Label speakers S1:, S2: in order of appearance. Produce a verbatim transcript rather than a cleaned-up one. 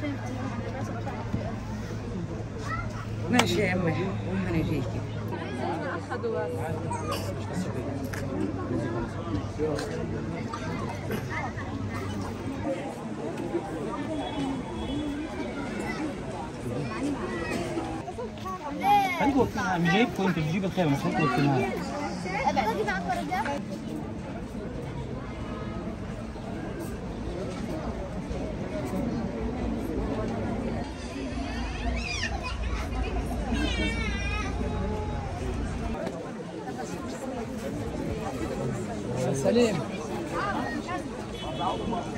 S1: ماشي يا أمي هنجيكي.
S2: خليك وكلها مش جايبكم انت بتجيب الخيمه بس خليك وكلها.
S3: سليم